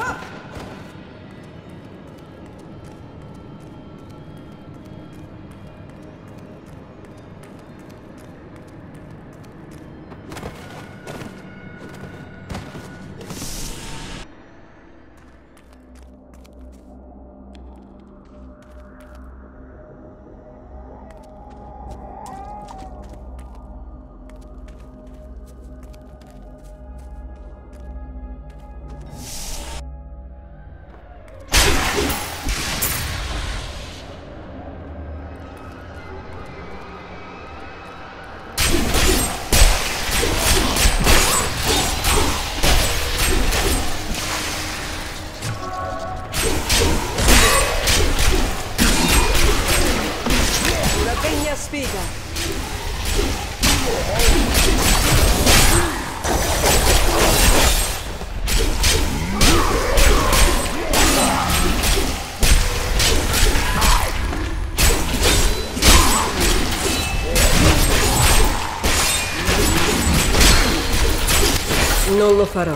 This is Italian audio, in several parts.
Sfiga! Non lo farò.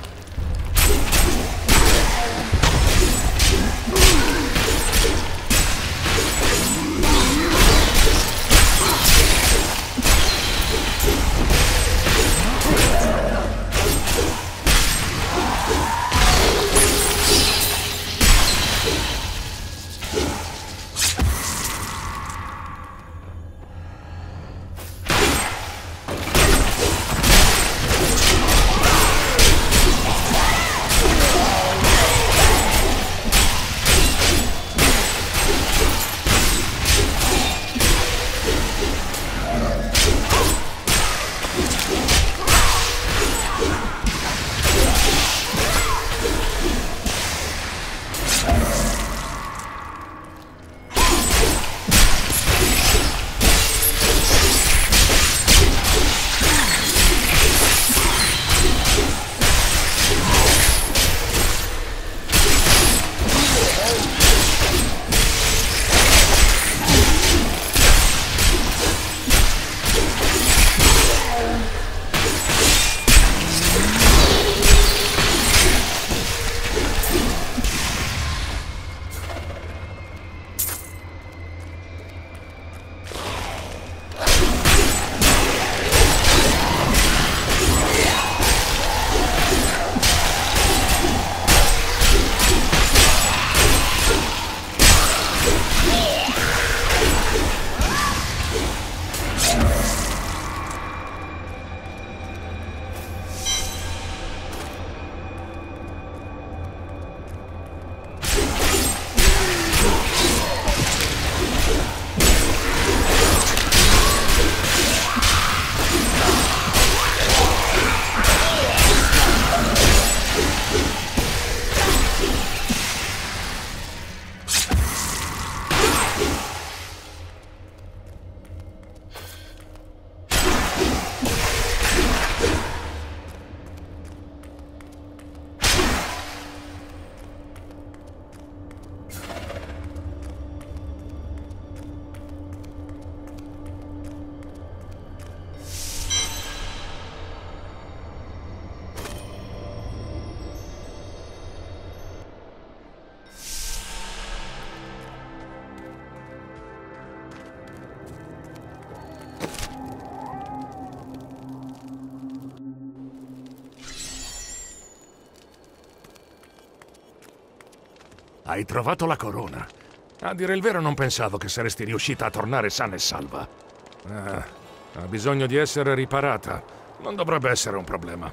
Hai trovato la corona. A dire il vero non pensavo che saresti riuscita a tornare sana e salva. Ha bisogno di essere riparata. Non dovrebbe essere un problema.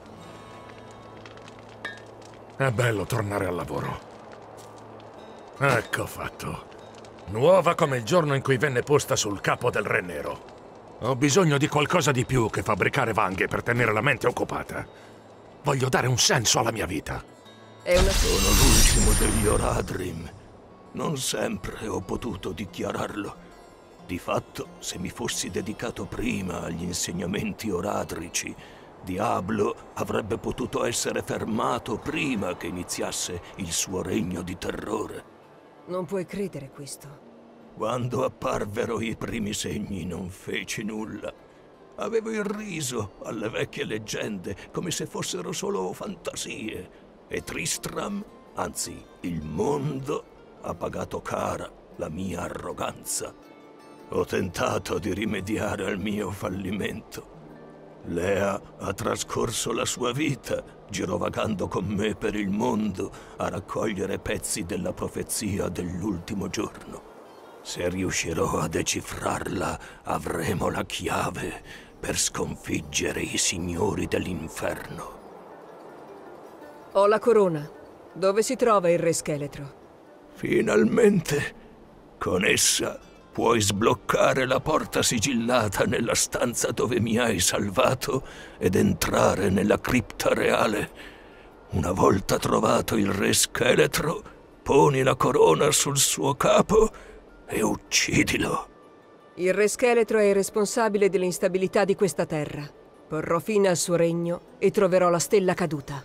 È bello tornare al lavoro. Ecco fatto. Nuova come il giorno in cui venne posta sul capo del Re Nero. Ho bisogno di qualcosa di più che fabbricare vanghe per tenere la mente occupata. Voglio dare un senso alla mia vita. Sono l'ultimo degli Oradrim. Non sempre ho potuto dichiararlo. Di fatto, se mi fossi dedicato prima agli insegnamenti oradrici, Diablo avrebbe potuto essere fermato prima che iniziasse il suo regno di terrore. Non puoi credere questo. Quando apparvero i primi segni non feci nulla. Avevo irriso alle vecchie leggende come se fossero solo fantasie. E Tristram, anzi il mondo, ha pagato cara la mia arroganza. Ho tentato di rimediare al mio fallimento. Lea ha trascorso la sua vita girovagando con me per il mondo a raccogliere pezzi della profezia dell'ultimo giorno. Se riuscirò a decifrarla, avremo la chiave per sconfiggere i signori dell'inferno. Ho la corona. Dove si trova il Re Scheletro? Finalmente, con essa puoi sbloccare la porta sigillata nella stanza dove mi hai salvato ed entrare nella cripta reale. Una volta trovato il Re Scheletro, poni la corona sul suo capo e uccidilo. Il Re Scheletro è il responsabile dell'instabilità di questa terra. Porrò fine al suo regno e troverò la stella caduta.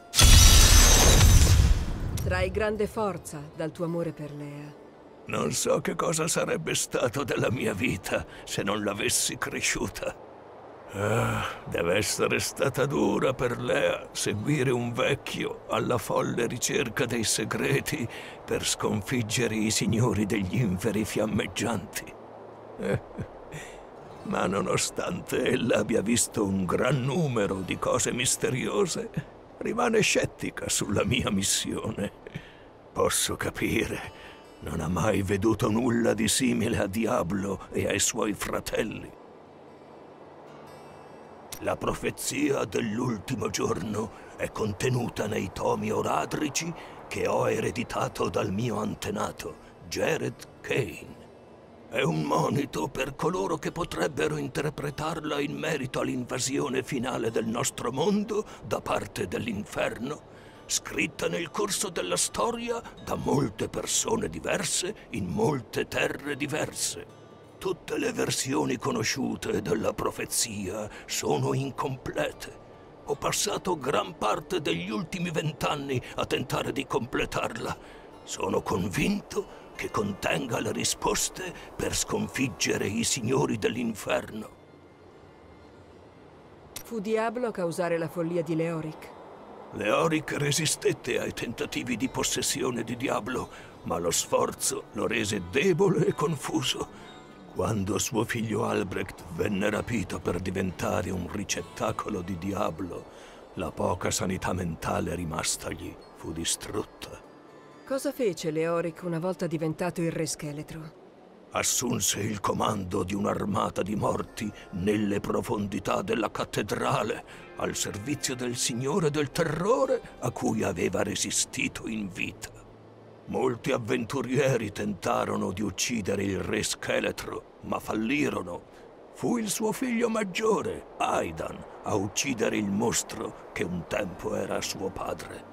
Trai grande forza dal tuo amore per Lea. Non so che cosa sarebbe stato della mia vita se non l'avessi cresciuta. Deve essere stata dura per Lea seguire un vecchio alla folle ricerca dei segreti per sconfiggere i signori degli inferi fiammeggianti. Ma nonostante ella abbia visto un gran numero di cose misteriose, rimane scettica sulla mia missione. Posso capire. Non ha mai veduto nulla di simile a Diablo e ai suoi fratelli. La profezia dell'ultimo giorno è contenuta nei tomi oradrici che ho ereditato dal mio antenato, Jared Kane. È un monito per coloro che potrebbero interpretarla in merito all'invasione finale del nostro mondo da parte dell'inferno, scritta nel corso della storia da molte persone diverse in molte terre diverse. Tutte le versioni conosciute della profezia sono incomplete. Ho passato gran parte degli ultimi 20 anni a tentare di completarla. Sono convinto che contenga le risposte per sconfiggere i signori dell'inferno. Fu Diablo a causare la follia di Leoric. Leoric resistette ai tentativi di possessione di Diablo, ma lo sforzo lo rese debole e confuso. Quando suo figlio Albrecht venne rapito per diventare un ricettacolo di Diablo, la poca sanità mentale rimastagli fu distrutta. Cosa fece Leoric una volta diventato il Re Scheletro? Assunse il comando di un'armata di morti nelle profondità della cattedrale, al servizio del Signore del Terrore a cui aveva resistito in vita. Molti avventurieri tentarono di uccidere il Re Scheletro, ma fallirono. Fu il suo figlio maggiore, Aidan, a uccidere il mostro che un tempo era suo padre.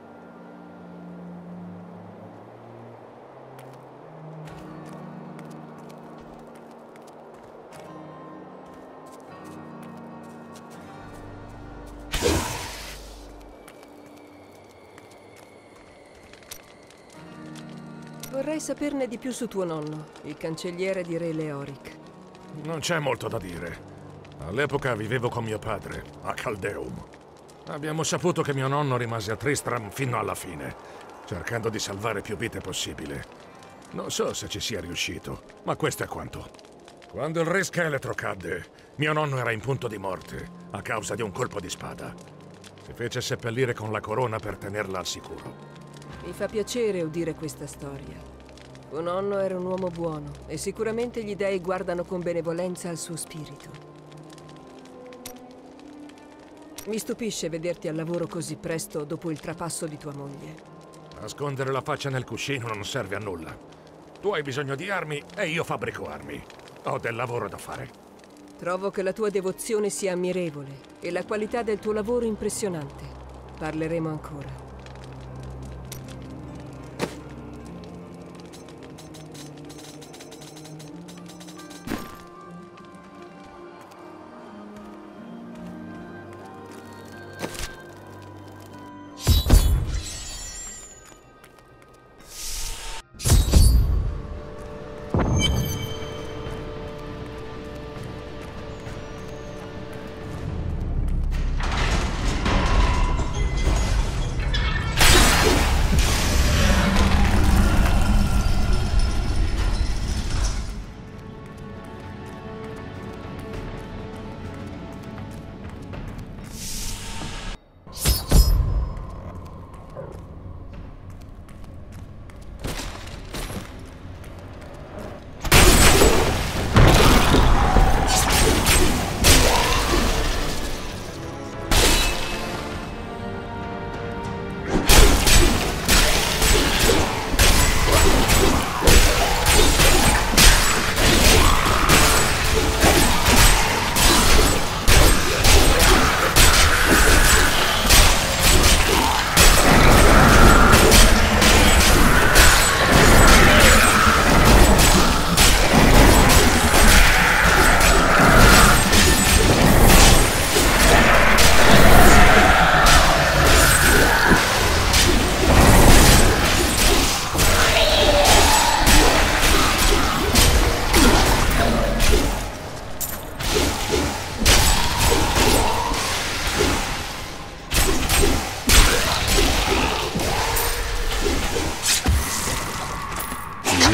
Vorrei saperne di più su tuo nonno, il cancelliere di Re Leoric. Non c'è molto da dire. All'epoca vivevo con mio padre, a Caldeum. Abbiamo saputo che mio nonno rimase a Tristram fino alla fine, cercando di salvare più vite possibile. Non so se ci sia riuscito, ma questo è quanto. Quando il Re Scheletro cadde, mio nonno era in punto di morte, a causa di un colpo di spada. Si fece seppellire con la corona per tenerla al sicuro. Mi fa piacere udire questa storia. Tuo nonno era un uomo buono e sicuramente gli dei guardano con benevolenza al suo spirito. Mi stupisce vederti al lavoro così presto dopo il trapasso di tua moglie. Nascondere la faccia nel cuscino non serve a nulla. Tu hai bisogno di armi e io fabbrico armi. Ho del lavoro da fare. Trovo che la tua devozione sia ammirevole e la qualità del tuo lavoro impressionante. Parleremo ancora.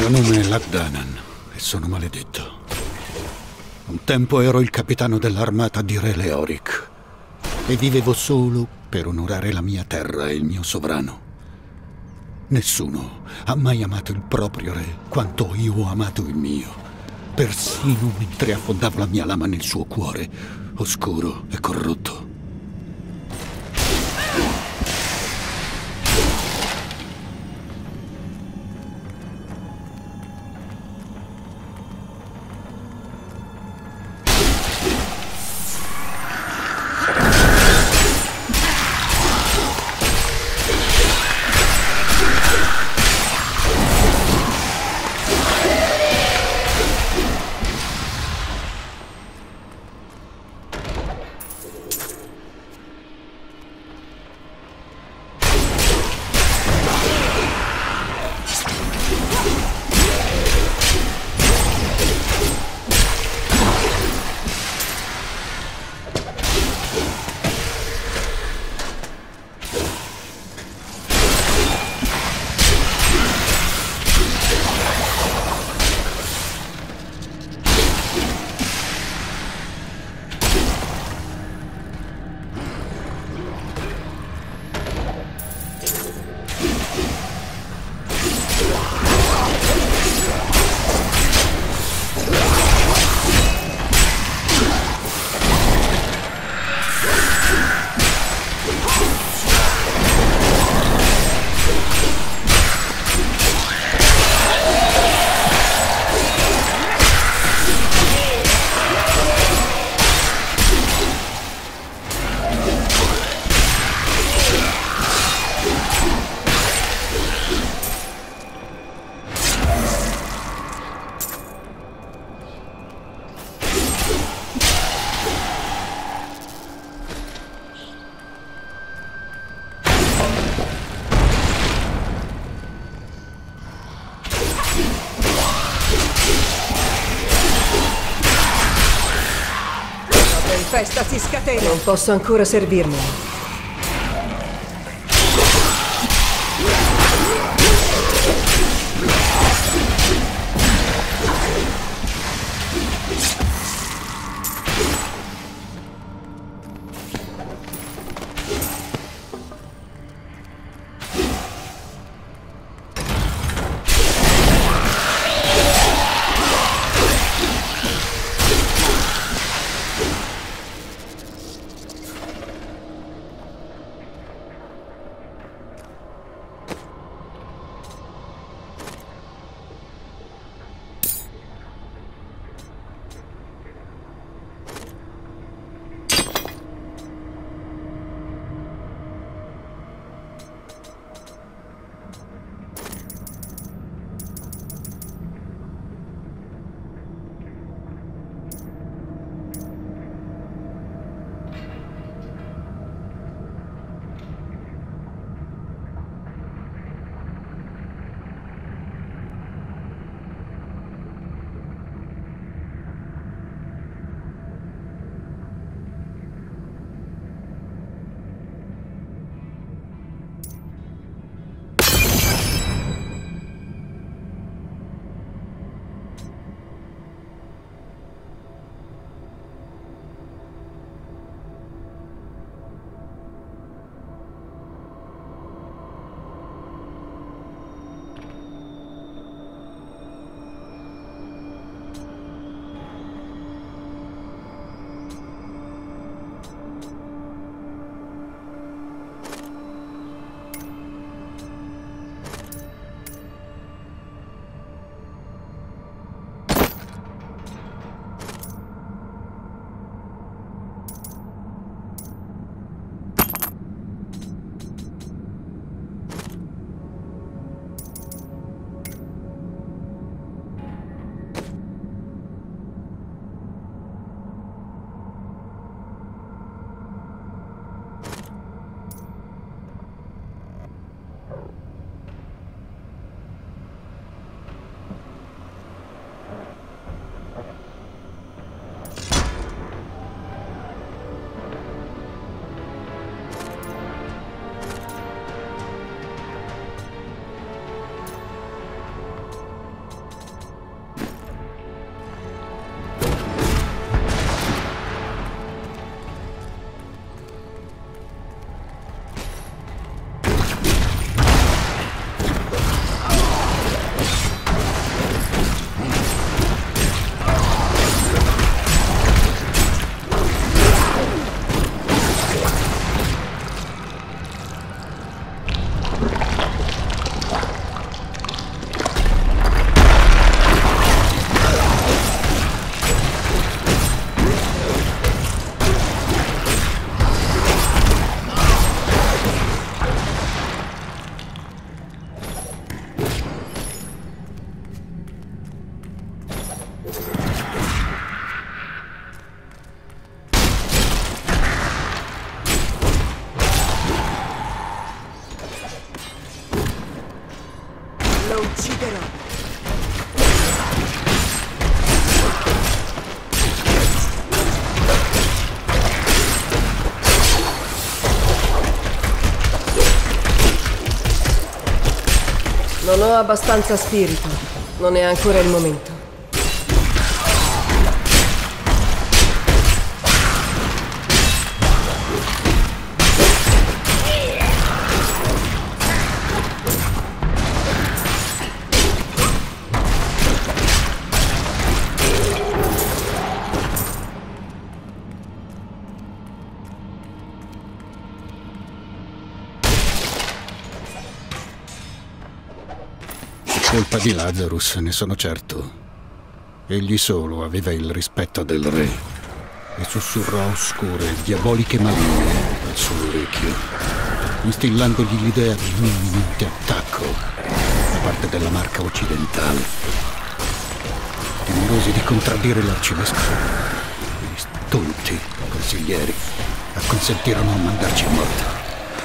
mio nome è Lagdanan e sono maledetto. Un tempo ero il capitano dell'armata di Re Leoric e vivevo solo per onorare la mia terra e il mio sovrano. Nessuno ha mai amato il proprio re quanto io ho amato il mio, persino mentre affondavo la mia lama nel suo cuore, oscuro e corrotto. Festa si scatena! Non posso ancora servirmelo. Lo ucciderò. Non ho abbastanza spirito. Non è ancora il momento. Colpa di Lazarus, ne sono certo. Egli solo aveva il rispetto del re e sussurrò oscure e diaboliche maligne al suo orecchio, instillandogli l'idea di un imminente attacco da parte della Marca occidentale. Timorosi di contraddire l'arcivescovo, gli stolti consiglieri acconsentirono a mandarci a morte.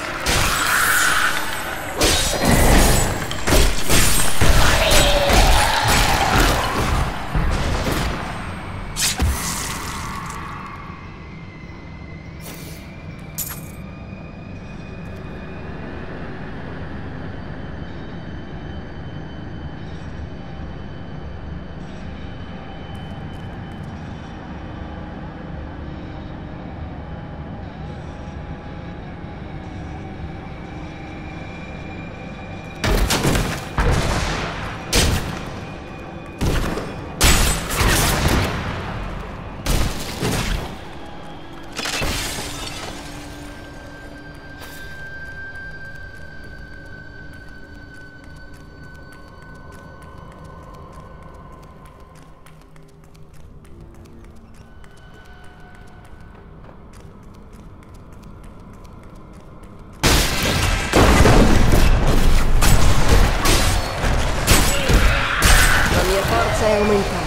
È aumentata.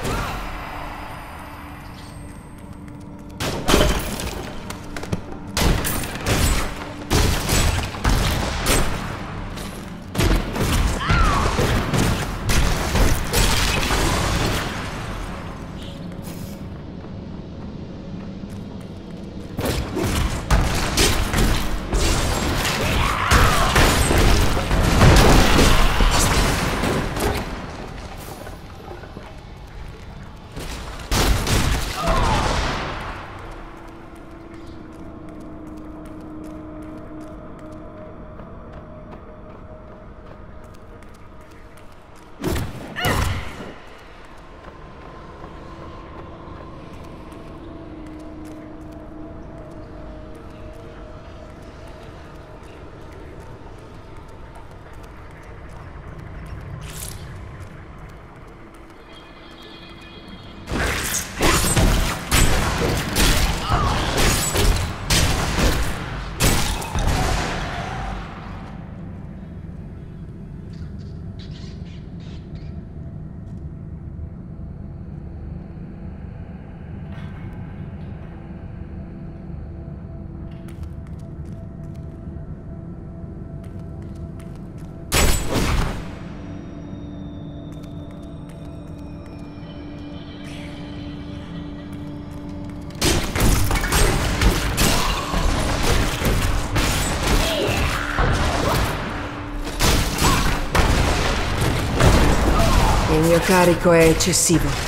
Il mio carico è eccessivo.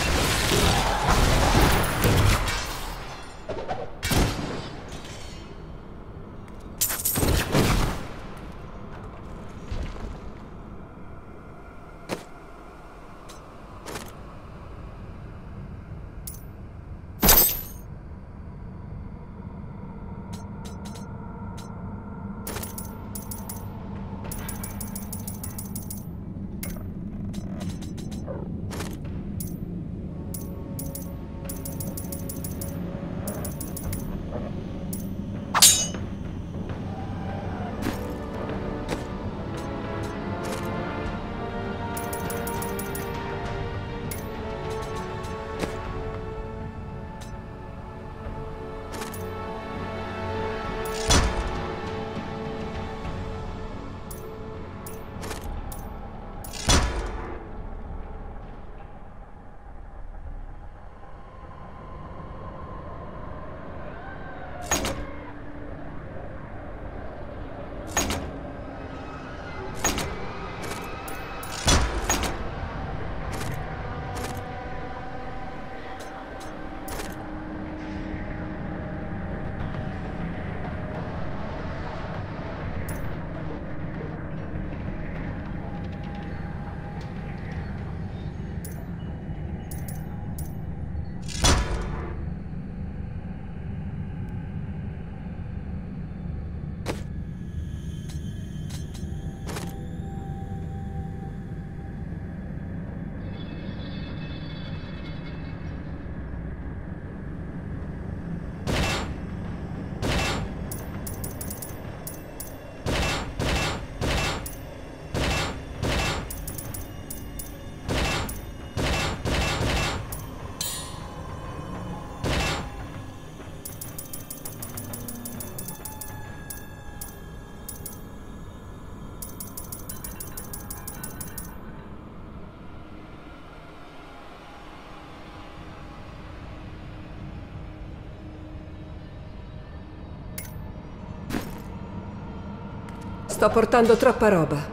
Sto portando troppa roba.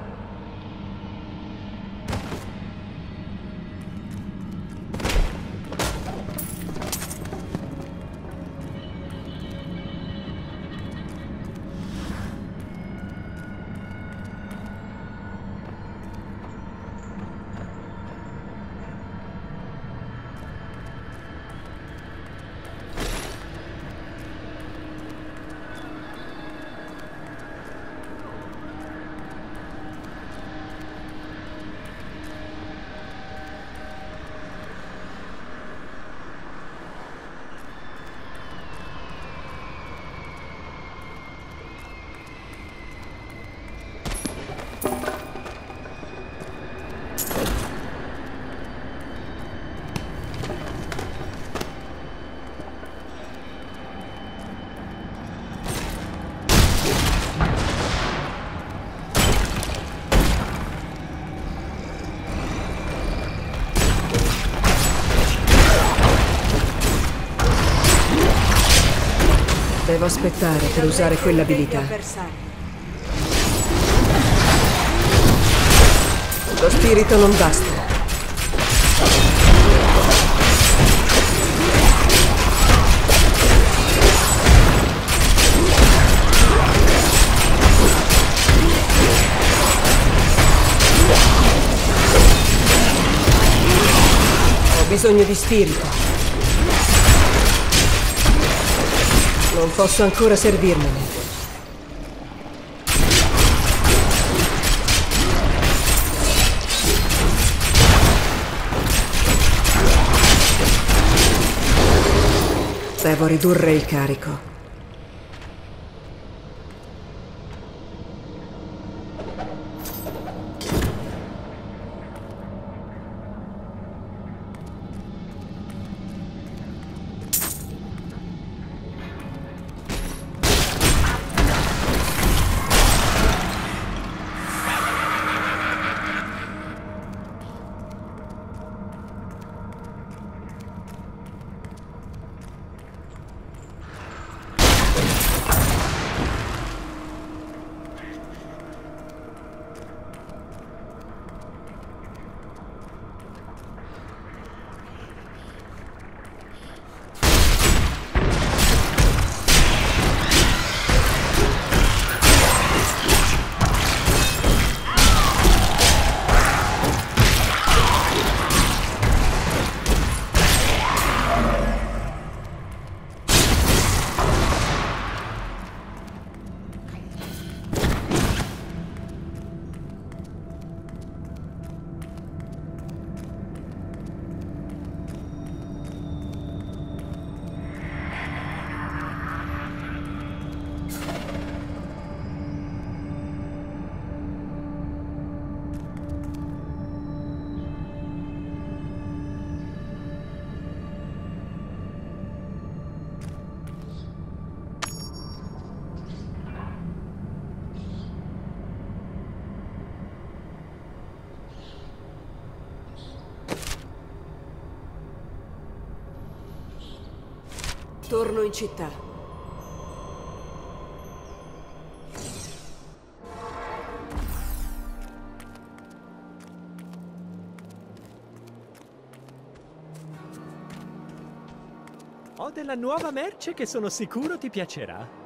Devo aspettare per usare quell'abilità. Lo spirito non basta. Ho bisogno di spirito. Non posso ancora servirmene. Devo ridurre il carico. Torno in città. Ho della nuova merce che sono sicuro ti piacerà.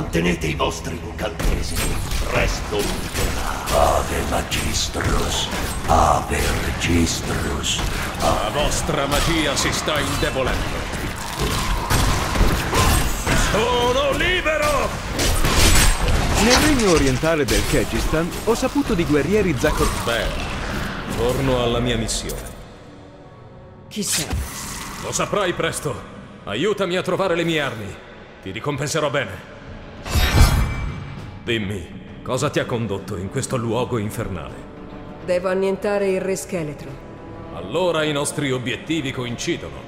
Mantenete i vostri incantesimi. Presto finirà. Ave Magistros. Ave Registros. La vostra magia si sta indebolendo. Sono libero! Nel regno orientale del Kyrgyzstan ho saputo di guerrieri Zakor... Bene, torno alla mia missione. Chi sei? Lo saprai presto. Aiutami a trovare le mie armi. Ti ricompenserò bene. Dimmi, cosa ti ha condotto in questo luogo infernale? Devo annientare il re scheletro. Allora i nostri obiettivi coincidono.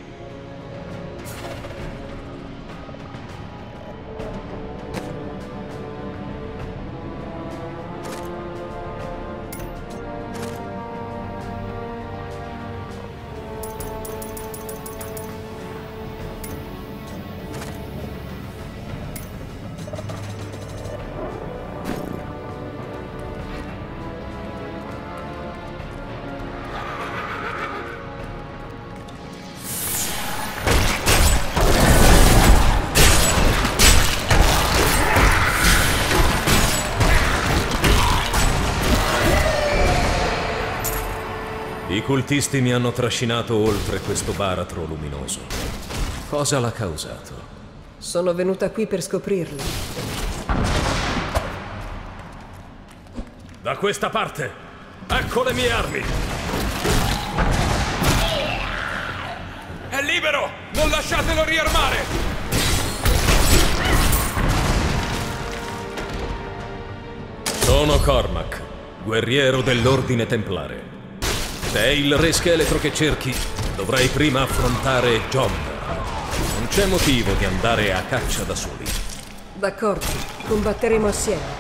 I cultisti mi hanno trascinato oltre questo baratro luminoso. Cosa l'ha causato? Sono venuta qui per scoprirlo. Da questa parte! Ecco le mie armi! È libero! Non lasciatelo riarmare! Sono Cormac, guerriero dell'Ordine Templare. Se è il re scheletro che cerchi, dovrai prima affrontare John. Non c'è motivo di andare a caccia da soli. D'accordo, combatteremo assieme.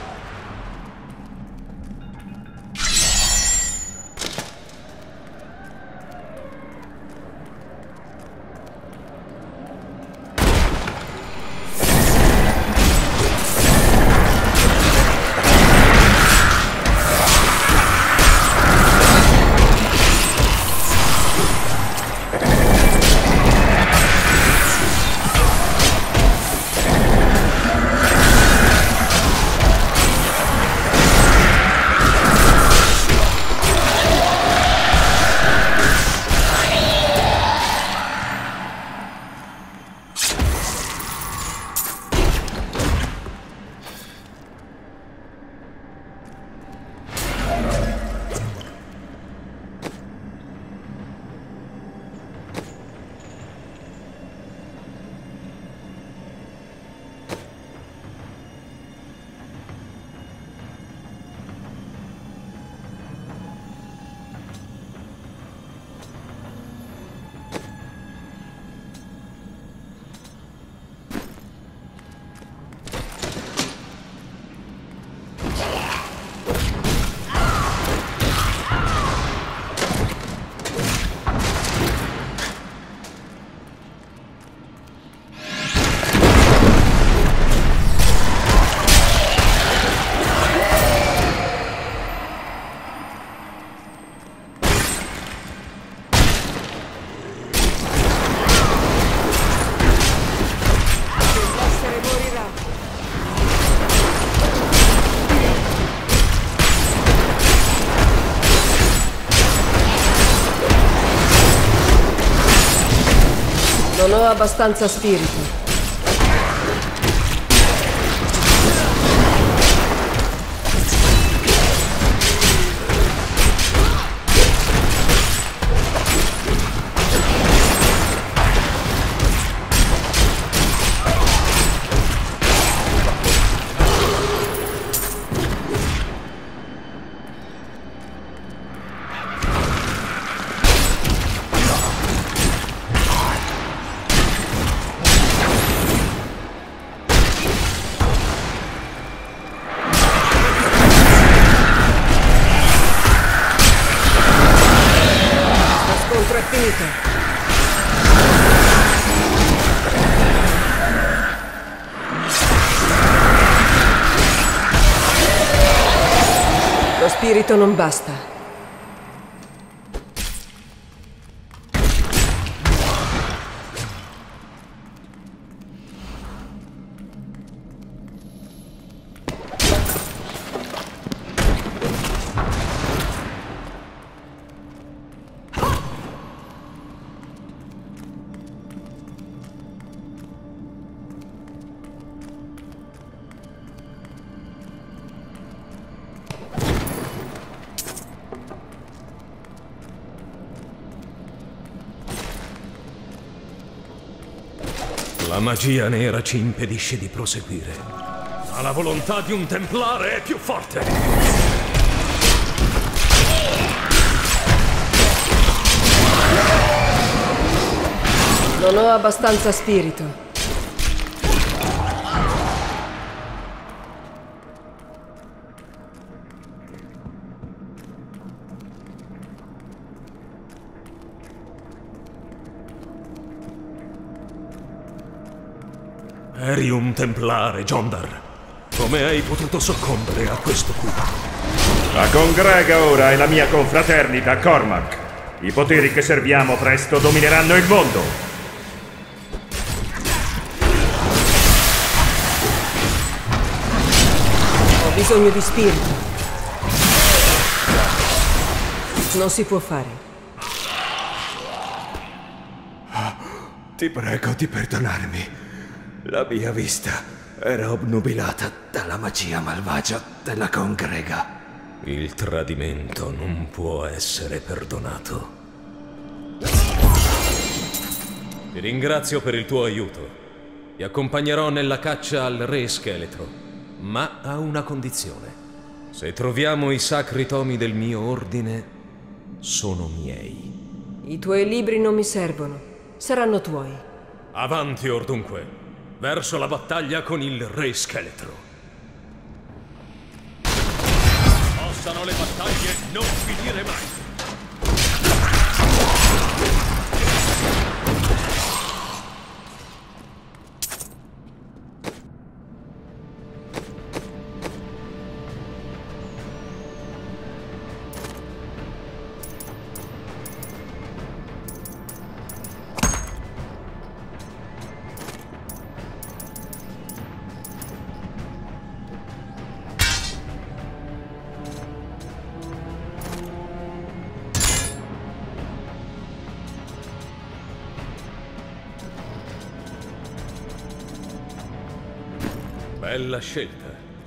Non ho abbastanza spirito. Lo spirito non basta. La magia nera ci impedisce di proseguire, ma la volontà di un templare è più forte. Non ho abbastanza spirito. Eri un templare, Jondar. Come hai potuto soccombere a questo qui? La congrega ora è la mia confraternita, Cormac. I poteri che serviamo presto domineranno il mondo. Ho bisogno di spirito. Non si può fare. Ti prego di perdonarmi. La mia vista era obnubilata dalla magia malvagia della congrega. Il tradimento non può essere perdonato. Ti ringrazio per il tuo aiuto. Ti accompagnerò nella caccia al re scheletro, ma a una condizione. Se troviamo i sacri tomi del mio ordine, sono miei. I tuoi libri non mi servono. Saranno tuoi. Avanti, ordunque. Verso la battaglia con il re scheletro. Possano le battaglie non finire mai. Bella scelta.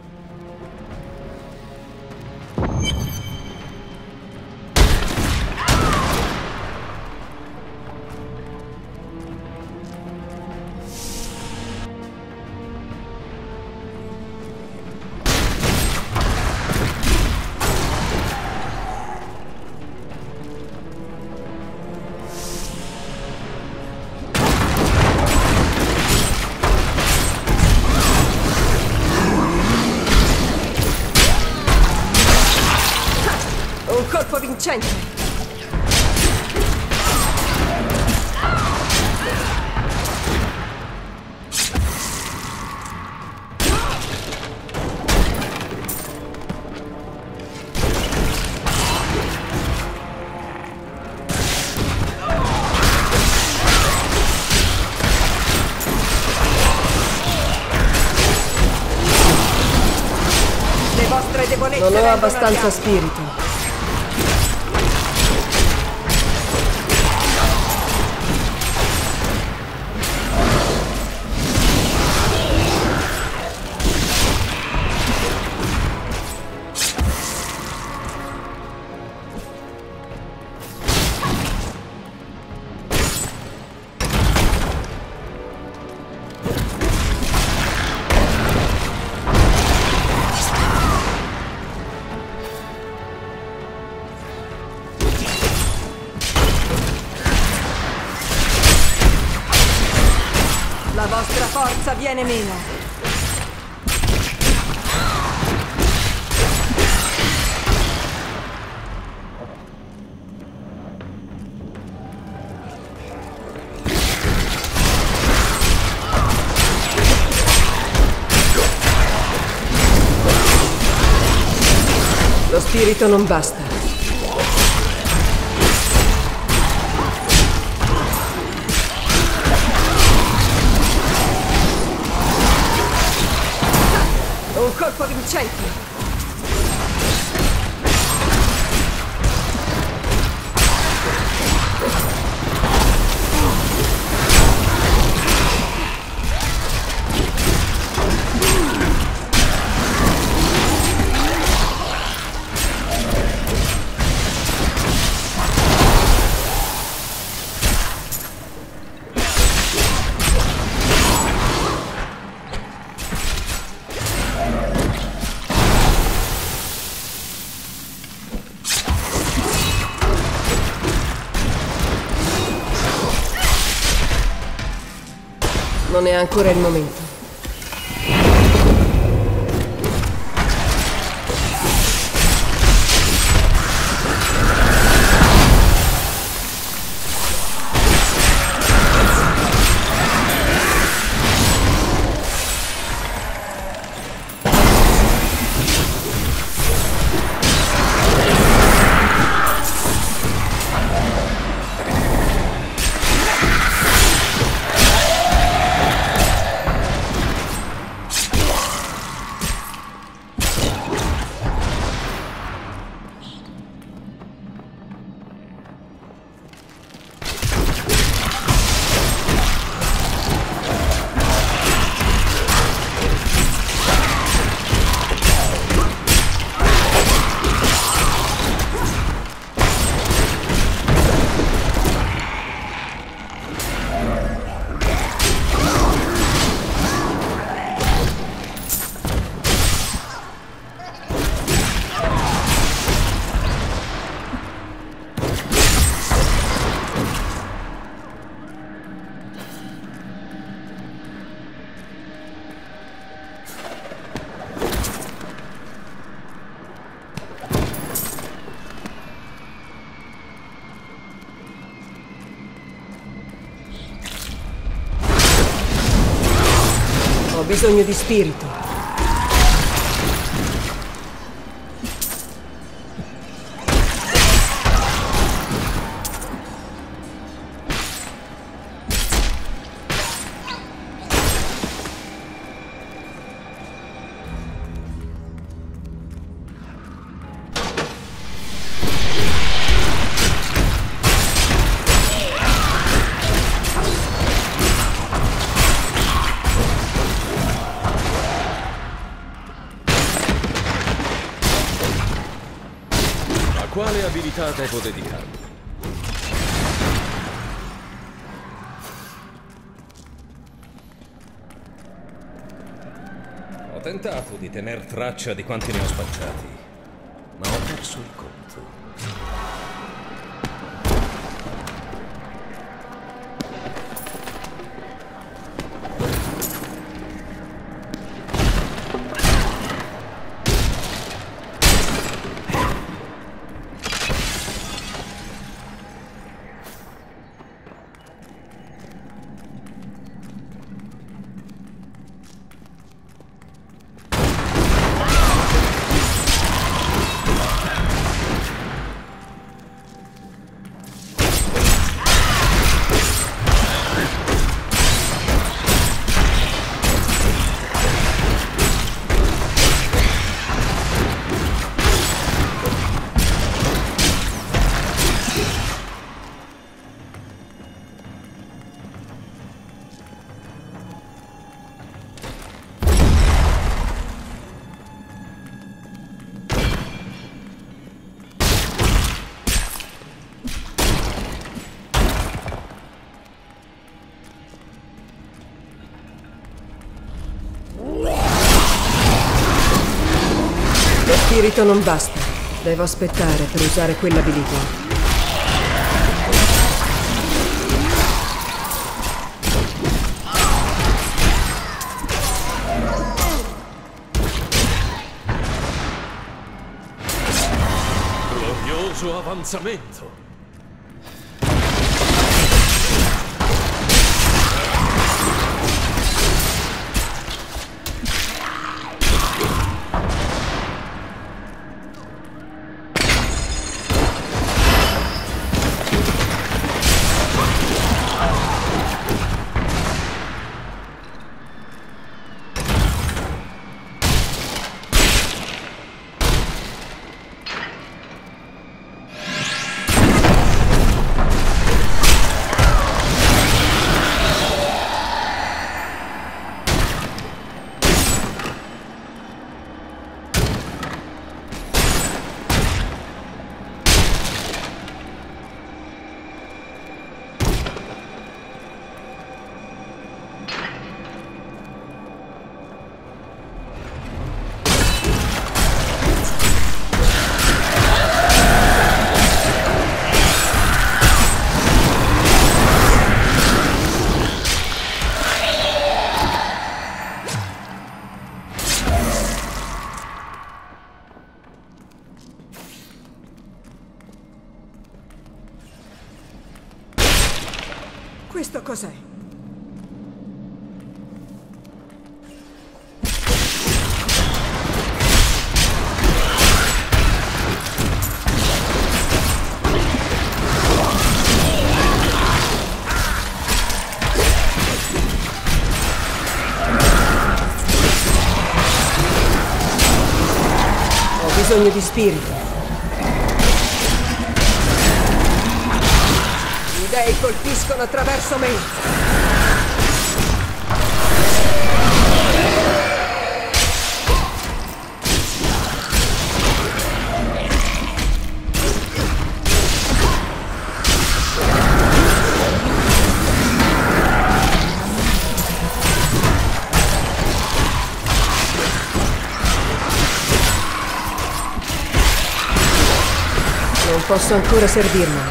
Un colpo vincente! Le vostre debolezze. Non ho abbastanza spirito. La vostra forza viene meno. Lo spirito non basta. Un colpo vincente! Non è ancora il momento. Ho bisogno di spirito. Quale abilità devo dedicarmi? Ho tentato di tener traccia di quanti ne ho spacciati, ma ho perso il conto. Lo spirito non basta. Devo aspettare per usare quell'abilità. Glorioso avanzamento! Questo cos'è? Ho bisogno di spirito. Gli dei colpiscono attraverso me. Non posso ancora servirmi.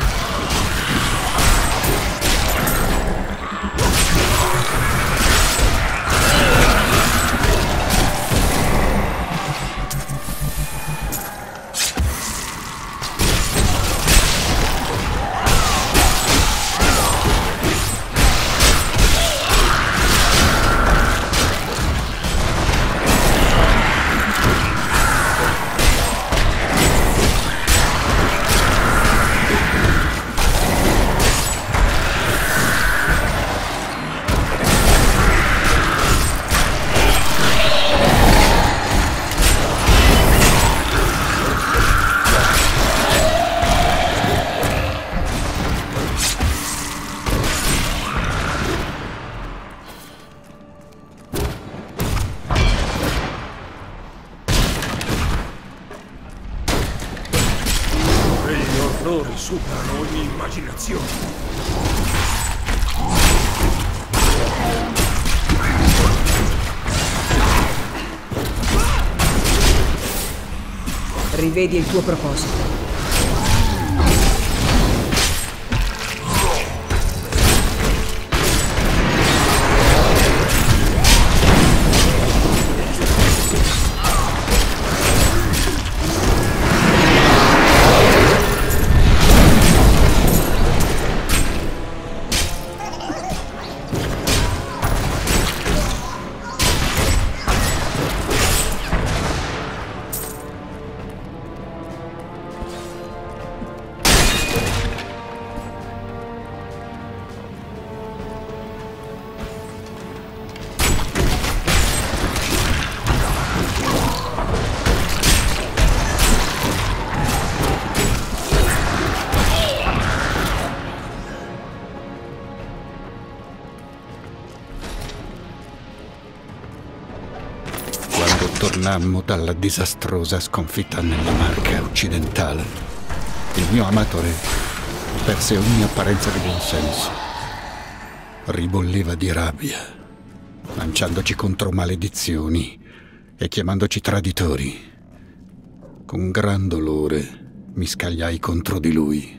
Superano ogni immaginazione. Rivedi il tuo proposito. Tornammo dalla disastrosa sconfitta nella Marca occidentale. Il mio amato re perse ogni apparenza di buonsenso. Ribolliva di rabbia, lanciandoci contro maledizioni e chiamandoci traditori. Con gran dolore mi scagliai contro di lui.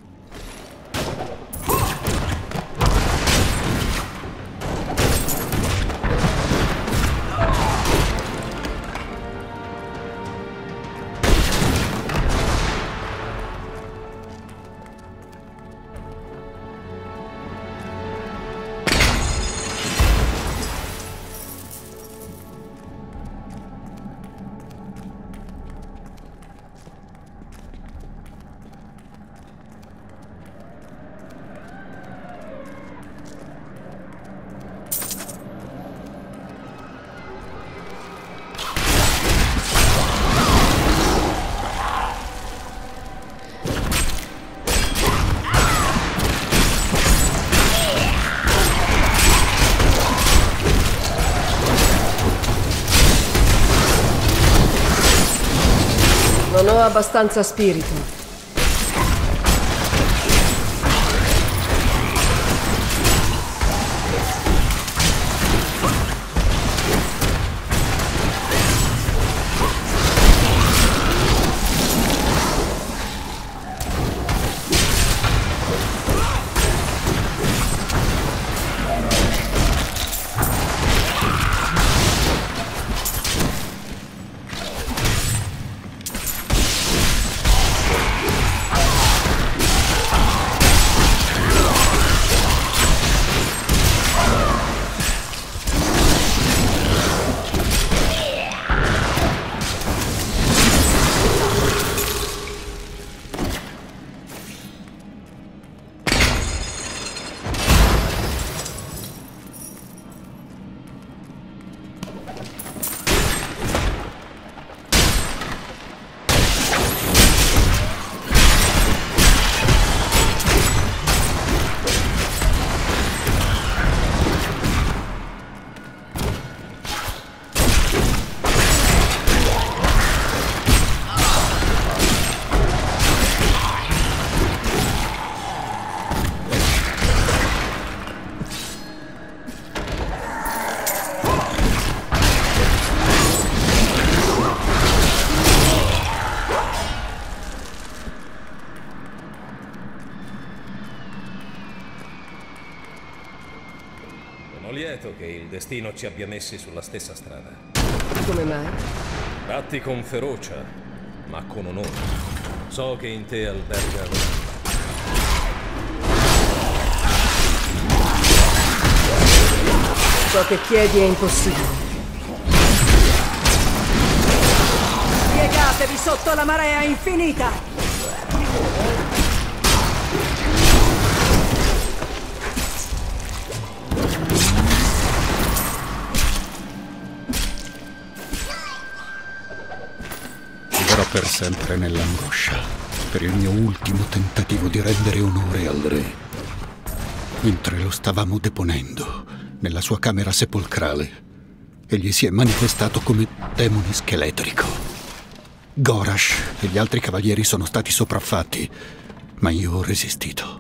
Non ho abbastanza spirito. Sono lieto che il destino ci abbia messi sulla stessa strada. Come mai? Batti con ferocia, ma con onore. So che in te alberga l'onore. Ciò che chiedi è impossibile. Piegatevi sotto la marea infinita! Vivrò per sempre nell'angoscia, per il mio ultimo tentativo di rendere onore al re. Mentre lo stavamo deponendo nella sua camera sepolcrale, egli si è manifestato come demone scheletrico. Gorash e gli altri cavalieri sono stati sopraffatti, ma io ho resistito.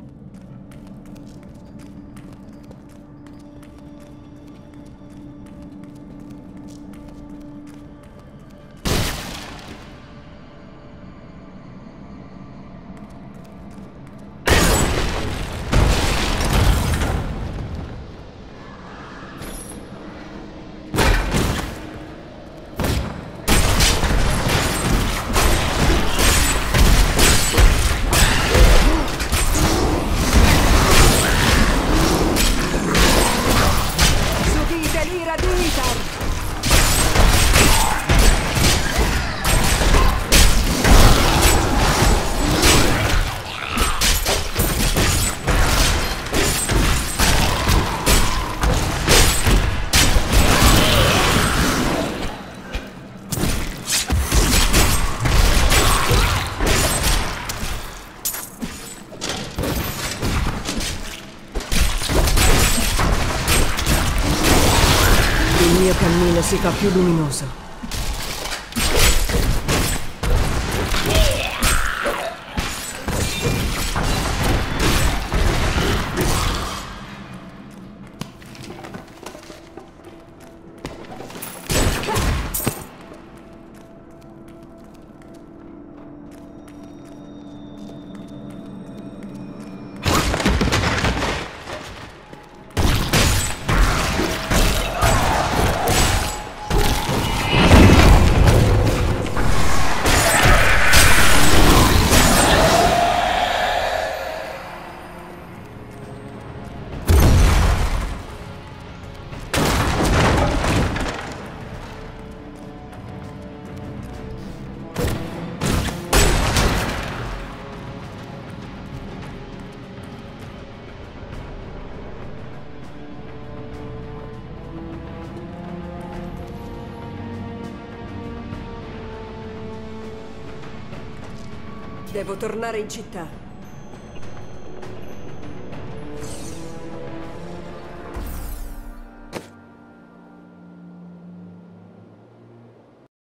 Il mio cammino si fa più luminoso. Devo tornare in città.